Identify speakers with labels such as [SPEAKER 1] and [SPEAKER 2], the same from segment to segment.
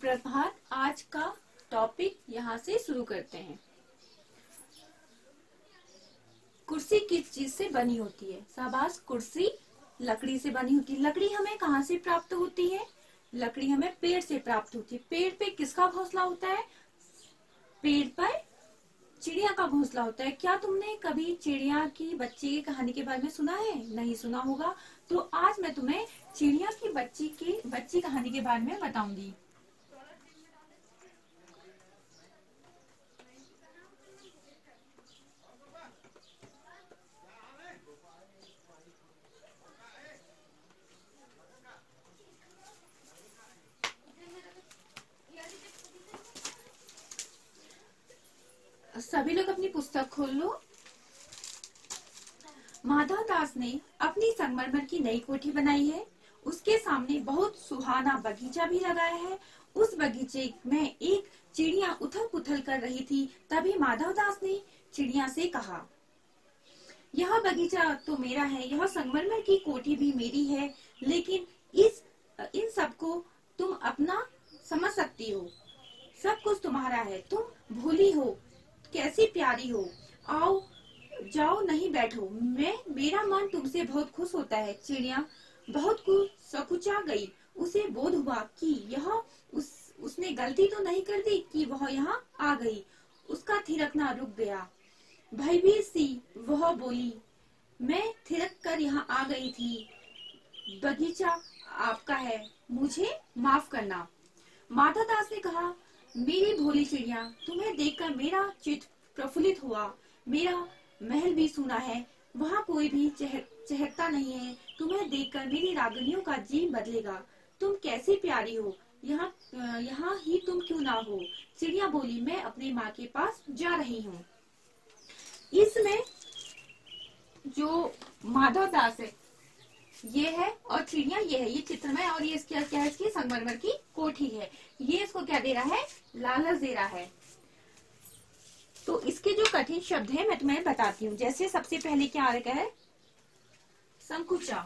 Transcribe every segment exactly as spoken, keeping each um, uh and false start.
[SPEAKER 1] सुप्रभात। आज का टॉपिक यहाँ से शुरू करते हैं। कुर्सी किस चीज से बनी होती है? शाबाश, कुर्सी लकड़ी से बनी होती है। लकड़ी हमें कहाँ से प्राप्त होती है? लकड़ी हमें पेड़ से प्राप्त होती है। पेड़ पे किसका घोंसला होता है? पेड़ पर चिड़िया का घोंसला होता है। क्या तुमने कभी चिड़िया की बच्ची की कहानी के बारे में सुना है? नहीं सुना होगा। तो आज मैं तुम्हें चिड़िया की बच्ची की बच्ची कहानी के बारे में बताऊंगी। सभी लोग अपनी पुस्तक खोल लो। माधव दास ने अपनी संगमरमर की नई कोठी बनाई है। उसके सामने बहुत सुहाना बगीचा भी लगाया है। उस बगीचे में एक चिड़िया उथल पुथल कर रही थी। तभी माधव दास ने चिड़िया से कहा, यह बगीचा तो मेरा है, यह संगमरमर की कोठी भी मेरी है, लेकिन इस इन सबको तुम अपना समझ सकती हो। सब कुछ तुम्हारा है। तुम भोली हो, कैसी प्यारी हो। आओ जाओ, नहीं बैठो। मैं मेरा मन तुमसे बहुत खुश होता है। चिड़िया बहुत कुछ सकुचा गई। उसे बोध हुआ कि यह उस उसने गलती तो नहीं कर दी कि वह यहाँ आ गई। उसका थिरकना रुक गया। भयभीत सी वह बोली, मैं थिरक कर यहाँ आ गई थी। बगीचा आपका है, मुझे माफ करना। माधव दास ने कहा, मेरी भोली चिड़िया, तुम्हें देखकर मेरा चित्त प्रफुल्लित हुआ। मेरा महल भी सुना है, वहाँ कोई भी चह, चहकता नहीं है। तुम्हें देखकर मेरी रागनियों का जी बदलेगा। तुम कैसी प्यारी हो। यहाँ यहाँ ही तुम क्यों ना हो। चिड़िया बोली, मैं अपनी माँ के पास जा रही हूँ। इसमें जो माधव दास है ये है और चिड़िया ये है, ये चित्र में। और ये इसकी क्या है? इसकी संगमरमर की कोठी है। ये इसको क्या दे रहा है? लालच दे रहा है। तो इसके जो कठिन शब्द है मैं तुम्हें बताती हूँ। जैसे सबसे पहले क्या आ रहा है? संकुचा।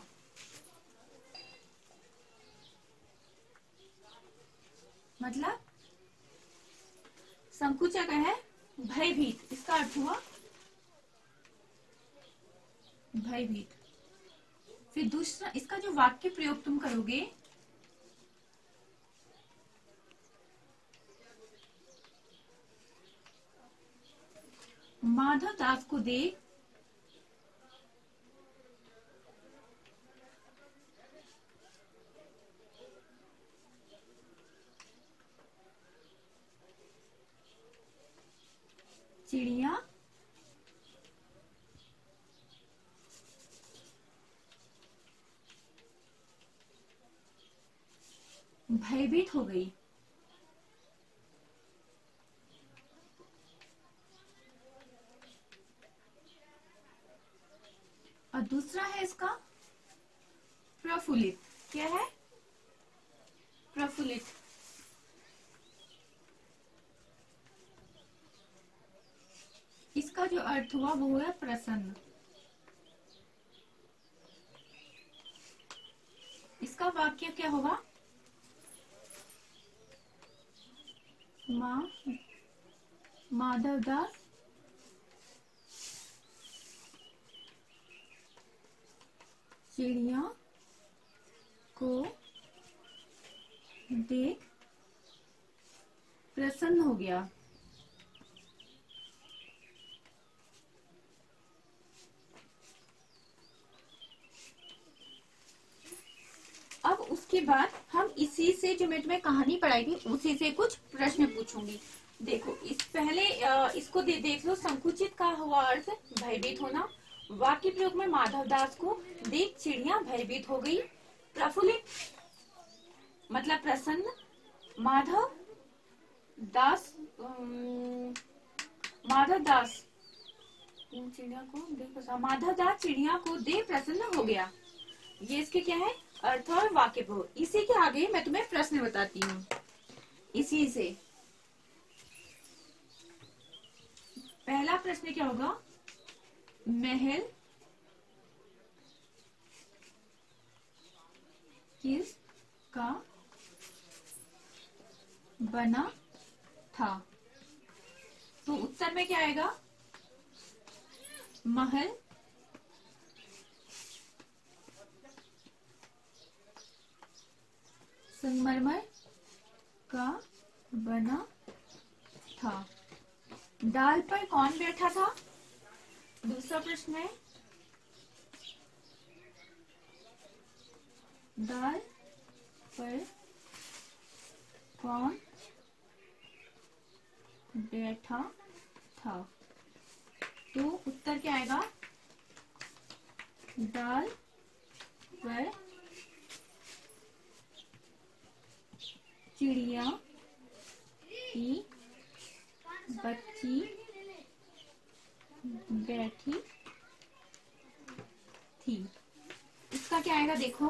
[SPEAKER 1] मतलब संकुचा का है भयभीत। इसका अर्थ हुआ भयभीत। फिर दूसरा इसका जो वाक्य प्रयोग तुम करोगे, माधव दास को देख चिड़िया भयभीत हो गई। और दूसरा है इसका प्रफुल्लित। क्या है? प्रफुल्लित। इसका जो अर्थ हुआ वो हुआ प्रसन्न। इसका वाक्य क्या होगा? माँ माधव दास चिड़िया को देख प्रसन्न हो गया। अब उसके बाद हम इसी से जो मैं तुम्हें कहानी पढ़ाई थी उसी से कुछ प्रश्न पूछूंगी। देखो, इस पहले इसको दे, देख लो। संकुचित का हुआ अर्थ भयभीत होना। वाक्य प्रयोग में माधव दास को देख चिड़िया भयभीत हो गई। प्रफुल्लित मतलब प्रसन्न। माधव दास माधव दास चिड़िया को देख माधव दास चिड़िया को देख प्रसन्न हो गया। ये इसके क्या है? अर्थ और वाक्य प्रयोग। इसी के आगे मैं तुम्हें प्रश्न बताती हूँ। इसी से पहला प्रश्न क्या होगा? महल किस का बना था। तो उत्तर में क्या आएगा? महल संगमरमर का बना था। डाल पर कौन बैठा था? दूसरा प्रश्न है, डाल पर कौन बैठा था? तो उत्तर क्या आएगा? डाल पर चिड़िया की बच्ची बैठी थी। इसका क्या आएगा? देखो,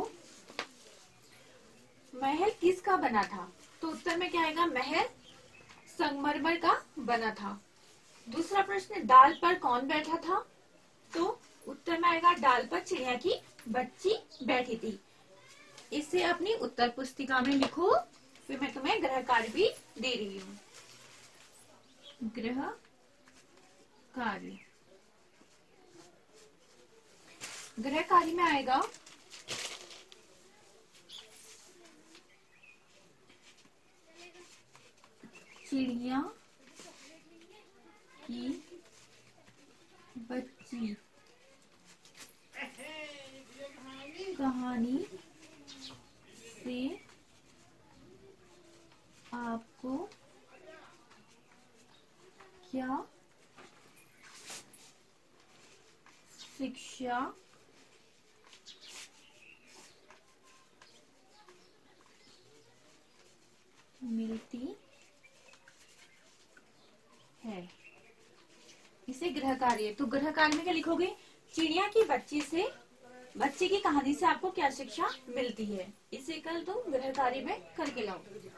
[SPEAKER 1] महल किसका बना था? तो उत्तर में क्या आएगा? महल संगमरमर का बना था। दूसरा प्रश्न, डाल पर कौन बैठा था? तो उत्तर में आएगा डाल पर चिड़िया की बच्ची बैठी थी। इसे अपनी उत्तर पुस्तिका में लिखो, फिर मैं तुम्हें गृह कार्य भी दे रही हूँ। गृह कार्य, गृह कार्य में आएगा चिड़िया की बच्ची कहानी से आपको क्या शिक्षा मिलती है? इसे गृह कार्य। तो गृह कार्य में क्या लिखोगे? चिड़िया की बच्ची से बच्चे की कहानी से आपको क्या शिक्षा मिलती है। इसे कल तुम गृह कार्य में करके लाओ।